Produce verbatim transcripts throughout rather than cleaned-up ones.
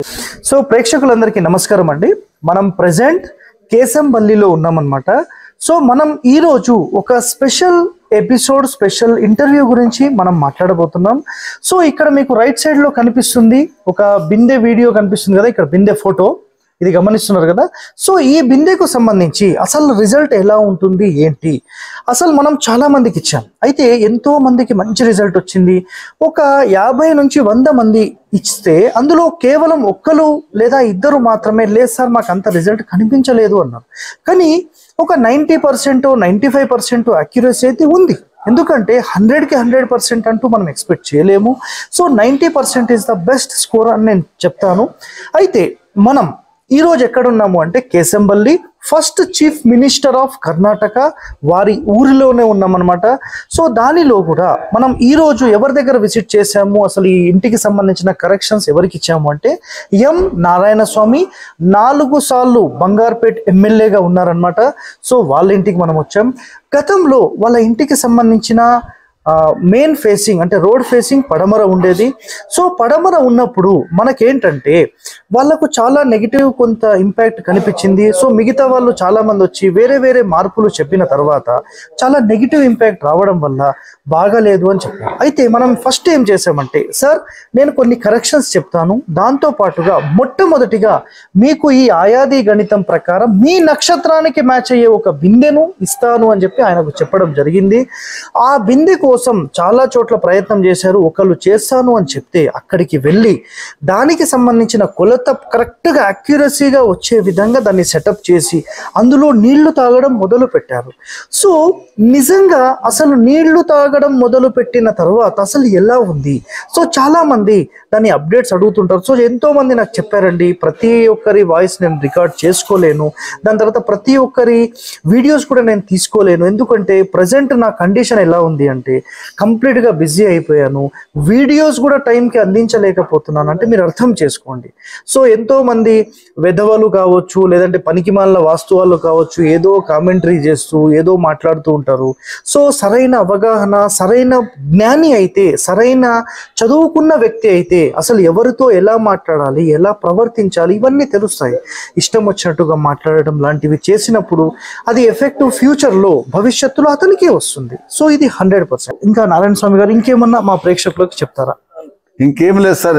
So ప్రేక్షకులందరికీ నమస్కారం అండి. మనం ప్రెజెంట్ కేశంపల్లిలో ఉన్నామన్నమాట. సో మనం ఈ రోజు ఒక స్పెషల్ ఎపిసోడ్ స్పెషల్ ఇంటర్వ్యూ గురించి మనం మాట్లాడబోతున్నాం. సో ఇక్కడ మీకు రైట్ సైడ్ లో కనిపిస్తుంది ఒక బిందె వీడియో కనిపిస్తుంది కదా, ఇక్కడ బిందె ఫోటో ఇది గమనిస్తున్నారు కదా. సో ఈ బిందెకు సంబంధించి అసలు రిజల్ట్ ఎలా ఉంటుంది ఏంటి, అసలు మనం చాలా మందికి ఇచ్చాం, అయితే ఎంతో మందికి మంచి రిజల్ట్ వచ్చింది. ఒక యాభై నుంచి వంద మంది ఇస్తే అందులో కేవలం ఒక్కరు లేదా ఇద్దరు మాత్రమే లేదు సార్ మాకు అంత రిజల్ట్ కనిపించలేదు అన్నారు. కానీ ఒక ninety percent ninety five percent accuracy అయితే ఉంది. ఎందుకంటే హండ్రెడ్కి హండ్రెడ్ పర్సెంట్ అంటూ మనం ఎక్స్పెక్ట్ చేయలేము. So ninety percent is the best score అని నేను చెప్తాను. అయితే మనం ఈ రోజు ఎక్కడున్నాము అంటే Keshampalli first chief minister of Karnataka వారి ఊరిలోనే ఉన్నామన్నమాట. సో దానిలో కూడా మనం ఈ రోజు ఎవరి దగ్గర విజిట్ చేశాము, అసలు ఈ ఇంటికి సంబంధించిన కరెక్షన్స్ ఎవరికి ఇచ్చాము అంటే ఎం నారాయణ స్వామి నాలుగు సార్లు బంగార్పేట్ ఎమ్మెల్యేగా ఉన్నారనమాట. సో వాళ్ళ ఇంటికి మనం వచ్చాం. గతంలో వాళ్ళ ఇంటికి సంబంధించిన మెయిన్ ఫేసింగ్ అంటే రోడ్ ఫేసింగ్ పడమర ఉండేది. సో పడమర ఉన్నప్పుడు మనకేంటంటే వాళ్ళకు చాలా నెగిటివ్ కొంత ఇంపాక్ట్ కనిపించింది. సో మిగతా వాళ్ళు చాలా మంది వచ్చి వేరే వేరే మార్పులు చెప్పిన తర్వాత చాలా నెగిటివ్ ఇంపాక్ట్ రావడం వల్ల బాగాలేదు అని చెప్పారు. అయితే మనం ఫస్ట్ ఏం చేసామంటే సార్ నేను కొన్ని కరెక్షన్స్ చెప్తాను, దాంతో పాటుగా మొట్టమొదటిగా మీకు ఈ ఆయాది గణితం ప్రకారం మీ నక్షత్రానికి మ్యాచ్ అయ్యే ఒక బిందెను ఇస్తాను అని చెప్పి ఆయనకు చెప్పడం జరిగింది. ఆ బిందె కోసం చాలా చోట్ల ప్రయత్నం చేశారు. ఒకళ్ళు చేస్తాను అని చెప్తే అక్కడికి వెళ్ళి దానికి సంబంధించిన కొలత కరెక్ట్గా అక్యురసీగా వచ్చే విధంగా దాన్ని సెటప్ చేసి అందులో నీళ్లు తాగడం మొదలు పెట్టారు. సో నిజంగా అసలు నీళ్లు తాగడం మొదలు పెట్టిన తర్వాత అసలు ఎలా ఉంది, సో చాలా మంది దాని అప్డేట్స్ అడుగుతుంటారు. సో ఎంతో మంది నాకు చెప్పారండి ప్రతి ఒక్కరి వాయిస్ నేను రికార్డ్ చేసుకోలేను, దాని తర్వాత ప్రతి ఒక్కరి వీడియోస్ కూడా నేను తీసుకోలేను, ఎందుకంటే ప్రజెంట్ నా కండిషన్ ఎలా ఉంది అంటే కంప్లీట్గా బిజీ అయిపోయాను, వీడియోస్ కూడా టైంకి అందించలేకపోతున్నాను అంటే మీరు అర్థం చేసుకోండి. సో ఎంతో మంది వెధవలు కావచ్చు లేదంటే పనికిమాలిన వాస్తవాలు కావచ్చు ఏదో కామెంటరీ చేస్తూ ఏదో మాట్లాడుతూ ఉంటారు. సో సరైన అవగాహన సరైన జ్ఞాని అయితే సరైన చదువుకున్న వ్యక్తి అయితే అసలు ఎవరితో ఎలా మాట్లాడాలి ఎలా ప్రవర్తించాలి ఇవన్నీ తెలుస్తాయి. ఇష్టం వచ్చినట్టుగా మాట్లాడడం లాంటివి చేసినప్పుడు అది ఎఫెక్టివ్ ఫ్యూచర్లో భవిష్యత్తులో అతనికే వస్తుంది. సో ఇది హండ్రెడ్ పర్సెంట్. ఇంకా నారాయణ స్వామి గారు ఇంకేమన్నా మా ప్రేక్షకులకు చెప్తారా? ఇంకేం లేదు సార్.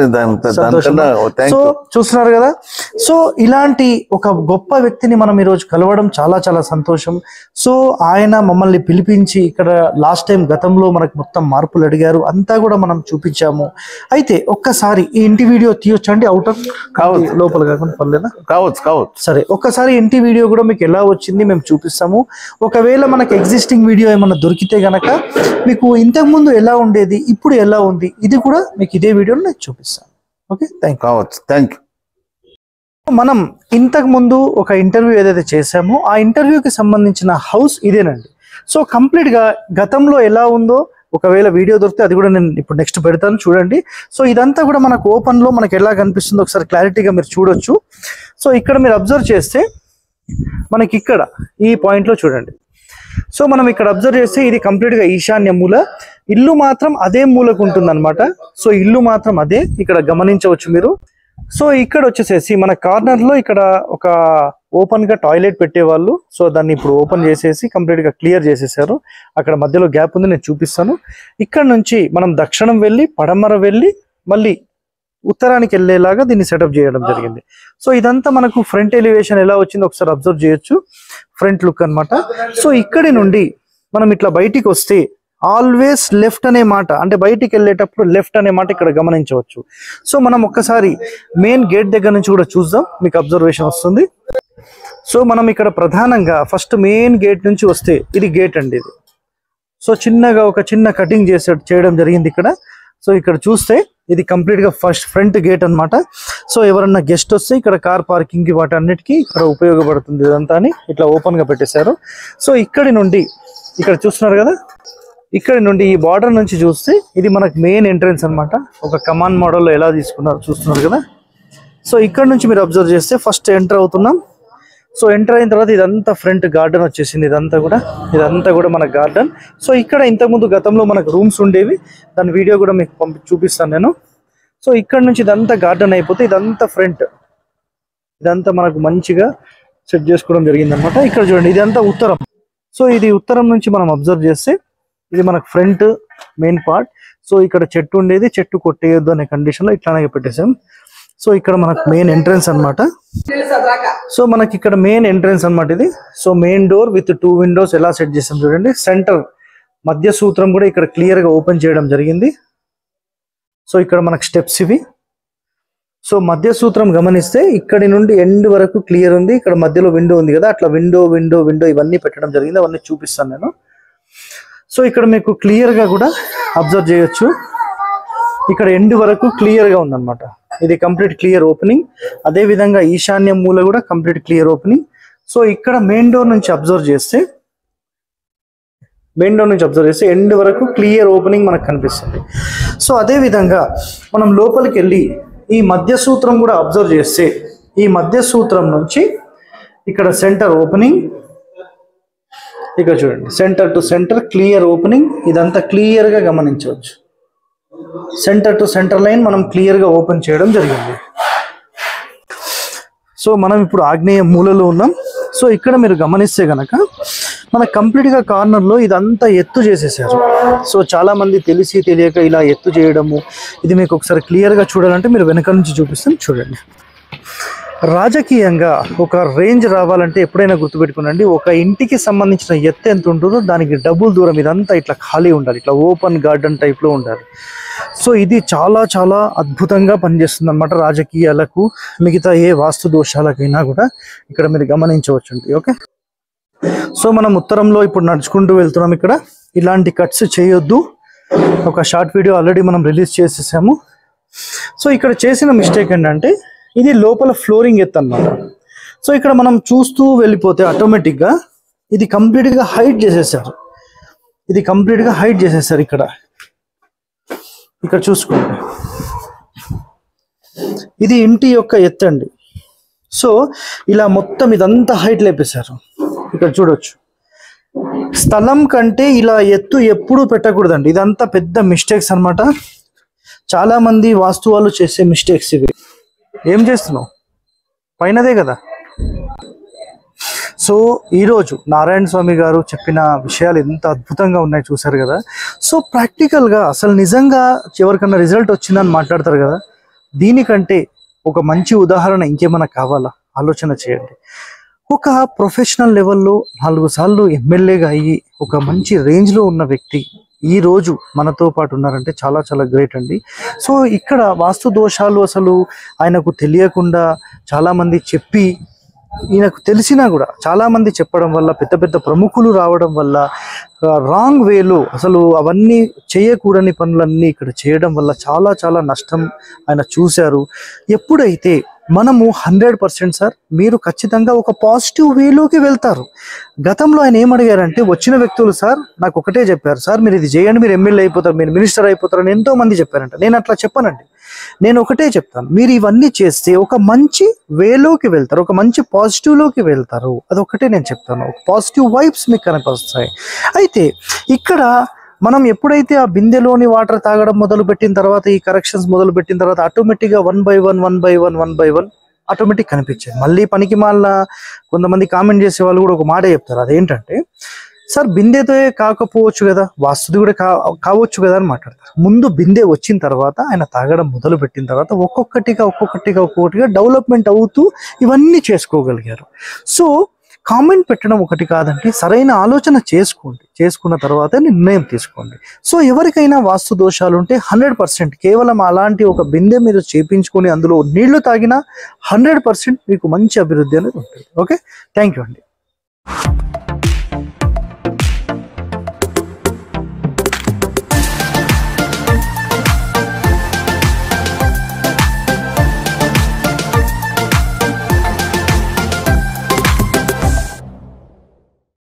సో చూస్తున్నారు కదా, సో ఇలాంటి ఒక గొప్ప వ్యక్తిని మనం ఈరోజు కలవడం చాలా చాలా సంతోషం. సో ఆయన మమ్మల్ని పిలిపించి ఇక్కడ లాస్ట్ టైం గతంలో మనకు మొత్తం మార్పులు అడిగారు, అంతా కూడా మనం చూపించాము. అయితే ఒక్కసారి ఈ ఇంటి వీడియో తీయొచ్చు అండి, అవుటర్ కావచ్చు లోపల కాకుండా పర్లేదా? కావచ్చు కావచ్చు సరే ఒక్కసారి ఇంటి వీడియో కూడా మీకు ఎలా వచ్చింది మేము చూపిస్తాము. ఒకవేళ మనకు ఎగ్జిస్టింగ్ వీడియో ఏమన్నా దొరికితే గనక మీకు ఇంతకు ముందు ఎలా ఉండేది ఇప్పుడు ఎలా ఉంది ఇది కూడా మీకు ఇదే వీడియోలో నేను చూపిస్తాను. Okay, thank you. కావచ్చు, థ్యాంక్ యూ. మనం ఇంతకు ముందు ఒక ఇంటర్వ్యూ ఏదైతే చేసామో ఆ ఇంటర్వ్యూకి సంబంధించిన హౌస్ ఇదేనండి. సో కంప్లీట్ గా గతంలో ఎలా ఉందో ఒకవేళ వీడియో దొరికితే అది కూడా నేను ఇప్పుడు నెక్స్ట్ పెడతాను చూడండి. సో ఇదంతా కూడా మనకు ఓపెన్ లో మనకు ఎలా కనిపిస్తుందో ఒకసారి క్లారిటీగా మీరు చూడొచ్చు. సో ఇక్కడ మీరు అబ్జర్వ్ చేస్తే మనకి ఇక్కడ ఈ పాయింట్ లో చూడండి. సో మనం ఇక్కడ అబ్జర్వ్ చేస్తే ఇది కంప్లీట్ గా ఈశాన్య మూల, ఇల్లు మాత్రం అదే మూలకు ఉంటుంది అనమాట. సో ఇల్లు మాత్రం అదే ఇక్కడ గమనించవచ్చు మీరు. సో ఇక్కడ వచ్చేసేసి మన కార్నర్ లో ఇక్కడ ఒక ఓపెన్ గా టాయిలెట్ పెట్టేవాళ్ళు, సో దాన్ని ఇప్పుడు ఓపెన్ చేసేసి కంప్లీట్ గా క్లియర్ చేసేసారు. అక్కడ మధ్యలో గ్యాప్ ఉంది, నేను చూపిస్తాను. ఇక్కడ నుంచి మనం దక్షిణం వెళ్ళి పడమర వెళ్ళి మళ్ళీ ఉత్తరానికి వెళ్ళేలాగా దీన్ని సెటప్ చేయడం జరిగింది. సో ఇదంతా మనకు ఫ్రంట్ ఎలివేషన్ ఎలా వచ్చిందో ఒకసారి అబ్జర్వ్ చేయొచ్చు, ఫ్రంట్ లుక్ అన్నమాట. సో ఇక్కడి నుండి మనం ఇట్లా బయటికి వస్తే ఆల్వేస్ లెఫ్ట్ అనే మాట, అంటే బయటికి వెళ్ళేటప్పుడు లెఫ్ట్ అనే మాట ఇక్కడ గమనించవచ్చు. సో మనం ఒక్కసారి మెయిన్ గేట్ దగ్గర నుంచి కూడా చూద్దాం, మీకు అబ్జర్వేషన్ వస్తుంది. సో మనం ఇక్కడ ప్రధానంగా ఫస్ట్ మెయిన్ గేట్ నుంచి వస్తే ఇది గేట్ అండి ఇది. సో చిన్నగా ఒక చిన్న కటింగ్ చేసే చేయడం జరిగింది ఇక్కడ. సో ఇక్కడ చూస్తే ఇది కంప్లీట్ గా ఫస్ట్ ఫ్రంట్ గేట్ అన్నమాట. సో ఎవరన్నా గెస్ట్ వస్తే ఇక్కడ కార్ పార్కింగ్ కి వాటి అన్నిటికీ ఇక్కడ ఉపయోగపడుతుంది ఇదంతా అని ఇట్లా ఓపెన్ గా పెట్టేశారు. సో ఇక్కడి నుండి ఇక్కడ చూస్తున్నారు కదా, ఇక్కడ నుండి ఈ బార్డర్ నుంచి చూస్తే ఇది మనకు మెయిన్ ఎంట్రన్స్ అన్నమాట. ఒక కమాండ్ మోడల్లో ఎలా తీసుకున్నారు చూస్తున్నారు కదా. సో ఇక్కడ నుంచి మీరు అబ్జర్వ్ చేస్తే ఫస్ట్ ఎంటర్ అవుతున్నాం. సో ఎంటర్ అయిన తర్వాత ఇదంతా ఫ్రంట్ గార్డెన్ వచ్చేసింది, ఇదంతా కూడా ఇదంతా కూడా మన గార్డెన్. సో ఇక్కడ ఇంతకుముందు గతంలో మనకు రూమ్స్ ఉండేవి, దాని వీడియో కూడా మీకు పంపి చూపిస్తాను నేను. సో ఇక్కడ నుంచి ఇదంతా గార్డెన్ అయిపోతే ఇదంతా ఫ్రంట్, ఇదంతా మనకు మంచిగా సెట్ చేసుకోవడం జరిగింది అనమాట. ఇక్కడ చూడండి ఇదంతా ఉత్తరం. సో ఇది ఉత్తరం నుంచి మనం అబ్జర్వ్ చేస్తే ఇది మనకు ఫ్రంట్ మెయిన్ పార్ట్. సో ఇక్కడ చెట్టు ఉండేది, చెట్టు కొట్టేయొద్దు అనే కండిషన్ లో ఇట్లానే పెట్టేసాం. సో ఇక్కడ మనకు మెయిన్ ఎంట్రన్స్ అన్నమాట. సో మనకి ఇక్కడ మెయిన్ ఎంట్రన్స్ అన్నమాట ఇది. So main door with two windows ఎలా సెట్ చేసాం చూడండి. సెంటర్ మధ్య సూత్రం కూడా ఇక్కడ క్లియర్ గా ఓపెన్ చేయడం జరిగింది. సో ఇక్కడ మనకు స్టెప్స్ ఇవి. సో మధ్య సూత్రం గమనిస్తే ఇక్కడి నుండి ఎండ్ వరకు క్లియర్ ఉంది. ఇక్కడ మధ్యలో విండో ఉంది కదా, అట్లా విండో విండో విండో ఇవన్నీ పెట్టడం జరిగింది. అవన్నీ చూపిస్తాను నేను. సో ఇక్కడ మీకు క్లియర్ గా కూడా అబ్జర్వ్ చేయొచ్చు, ఇక్కడ ఎండ్ వరకు క్లియర్ గా ఉందన్నమాట. ఇది కంప్లీట్ క్లియర్ ఓపెనింగ్. అదే విధంగా ఈశాన్య మూల కూడా కంప్లీట్ క్లియర్ ఓపెనింగ్. సో ఇక్కడ మెయిన్ డోర్ నుంచి అబ్జర్వ్ చేస్తే మెయిన్ డోర్ నుంచి అబ్జర్వ్ చేస్తే ఎండ్ వరకు క్లియర్ ఓపెనింగ్ మనకు కనిపిస్తుంది. సో అదే విధంగా మనం లోపలికి వెళ్ళి ఈ మధ్య సూత్రం కూడా అబ్జర్వ్ చేస్తే ఈ మధ్య సూత్రం నుంచి ఇక్కడ సెంటర్ ఓపెనింగ్, ఇక్కడ చూడండి centre to centre clear opening. ఇదంతా క్లియర్ గా గమనించవచ్చు. సెంటర్ టు సెంటర్ లైన్ మనం క్లియర్ గా ఓపెన్ చేయడం జరిగింది. సో మనం ఇప్పుడు ఆగ్నేయ మూలలో ఉన్నాం. సో ఇక్కడ మీరు గమనిస్తే గనక మన కంప్లీట్ గా కార్నర్ లో ఇదంతా ఎత్తు చేసేసారు. సో చాలా మంది తెలిసి తెలియక ఇలా ఎత్తు చేయడము, ఇది మీకు ఒకసారి క్లియర్ గా చూడాలంటే మీరు వెనక నుంచి చూపిస్తాను చూడండి. రాజకీయంగా ఒక రేంజ్ రావాలంటే ఎప్పుడైనా గుర్తుపెట్టుకునండి, ఒక ఇంటికి సంబంధించిన ఎత్తు ఎంత ఉంటుందో దానికి డబుల్ దూరం ఇదంతా ఇట్లా ఖాళీ ఉండాలి, ఇట్లా ఓపెన్ గార్డెన్ టైప్ లో ఉండాలి. సో ఇది చాలా చాలా అద్భుతంగా పనిచేస్తుంది అనమాట రాజకీయాలకు, మిగతా ఏ వాస్తు దోషాలకైనా కూడా ఇక్కడ మీరు గమనించవచ్చండి. ఓకే, సో మనం ఉత్తరంలో ఇప్పుడు నడుచుకుంటూ వెళ్తున్నాం. ఇక్కడ ఇలాంటి కట్స్ చేయొద్దు. ఒక షార్ట్ వీడియో ఆల్రెడీ మనం రిలీజ్ చేసేసాము. సో ఇక్కడ చేసిన మిస్టేక్ ఏంటంటే ఇది లోపల ఫ్లోరింగ్ ఎత్తు అన్నమాట. సో ఇక్కడ మనం చూస్తూ వెళ్ళిపోతే ఆటోమేటిక్గా ఇది కంప్లీట్గా హైట్ చేసేసారు. ఇది కంప్లీట్గా హైట్ చేసేసారు. ఇక్కడ ఇక్కడ చూసుకోండి, ఇది ఇంటి యొక్క ఎత్తు అండి. సో ఇలా మొత్తం ఇదంతా హైట్ లేపేశారు. ఇక్కడ చూడొచ్చు, స్థలం కంటే ఇలా ఎత్తు ఎప్పుడూ పెట్టకూడదండి. ఇదంతా పెద్ద మిస్టేక్స్ అన్నమాట. చాలా మంది వాస్తు వాళ్ళు చేసే మిస్టేక్స్ ఇవి. ఏం చేస్తున్నావు, పైనదే కదా. సో ఈరోజు నారాయణ స్వామి గారు చెప్పిన విషయాలు ఎంత అద్భుతంగా ఉన్నాయి చూసారు కదా. సో ప్రాక్టికల్గా అసలు నిజంగా ఎవరికన్నా రిజల్ట్ వచ్చిందని మాట్లాడతారు కదా, దీనికంటే ఒక మంచి ఉదాహరణ ఇంకేమైనా కావాలా? ఆలోచన చేయండి. ఒక ప్రొఫెషనల్ లెవెల్లో నాలుగు సార్లు ఎమ్మెల్యేగా అయ్యి ఒక మంచి రేంజ్లో ఉన్న వ్యక్తి ఈ రోజు మనతో పాటు ఉన్నారంటే చాలా చాలా గ్రేట్ అండి. సో ఇక్కడ వాస్తు దోషాలు అసలు ఆయనకు తెలియకుండా చాలామంది చెప్పి, ఈయనకు తెలిసినా కూడా చాలామంది చెప్పడం వల్ల, పెద్ద పెద్ద ప్రముఖులు రావడం వల్ల, రాంగ్ వేలో అసలు అవన్నీ చేయకూడని పనులన్నీ ఇక్కడ చేయడం వల్ల చాలా చాలా నష్టం ఆయన చూశారు. ఎప్పుడైతే మనము హండ్రెడ్ పర్సెంట్ సార్ మీరు ఖచ్చితంగా ఒక పాజిటివ్ వేలోకి వెళ్తారు. గతంలో ఆయన ఏమడిగారంటే వచ్చిన వ్యక్తులు సార్ నాకు ఒకటే చెప్పారు, సార్ మీరు ఇది చేయండి మీరు ఎమ్మెల్యే అయిపోతారు, మీరు మినిస్టర్ అయిపోతారు అని ఎంతో మంది చెప్పారంట. నేను అట్లా చెప్పానండి. నేను ఒకటే చెప్తాను, మీరు ఇవన్నీ చేస్తే ఒక మంచి వేలోకి వెళ్తారు, ఒక మంచి పాజిటివ్లోకి వెళ్తారు. అదొకటే నేను చెప్తాను. పాజిటివ్ వైబ్స్ మీకు కనిపిస్తాయి. అయితే ఇక్కడ మనం ఎప్పుడైతే ఆ బిందెలోని వాటర్ తాగడం మొదలు పెట్టిన తర్వాత, ఈ కరెక్షన్స్ మొదలు పెట్టిన తర్వాత ఆటోమేటిక్గా one by one one by one one by one automatic కనిపించేది. మళ్ళీ పనికి మాల కొంతమంది కామెంట్ చేసే వాళ్ళు కూడా ఒక మాట చెప్తారు, అదేంటంటే సార్ బిందెతో కాకపోవచ్చు కదా, వాస్తుది కూడా కా కావచ్చు కదా అని మాట్లాడతారు. ముందు బిందె వచ్చిన తర్వాత ఆయన తాగడం మొదలు పెట్టిన తర్వాత ఒక్కొక్కటిగా ఒక్కొక్కటిగా ఒక్కొక్కటిగా డెవలప్మెంట్ అవుతూ ఇవన్నీ చేసుకోగలిగారు. సో కామెంట్ పెట్టడం ఒకటి కాదండి, సరైన ఆలోచన చేసుకోండి, చేసుకున్న తర్వాత నిర్ణయం తీసుకోండి. సో ఎవరికైనా వాస్తు దోషాలు ఉంటే హండ్రెడ్ పర్సెంట్ కేవలం అలాంటి ఒక బిందె మీరు చేపించుకొని అందులో నీళ్లు తాగినా హండ్రెడ్ పర్సెంట్ మీకు మంచి అభివృద్ధి అనేది ఉంటుంది. ఓకే, థ్యాంక్ యూ అండి.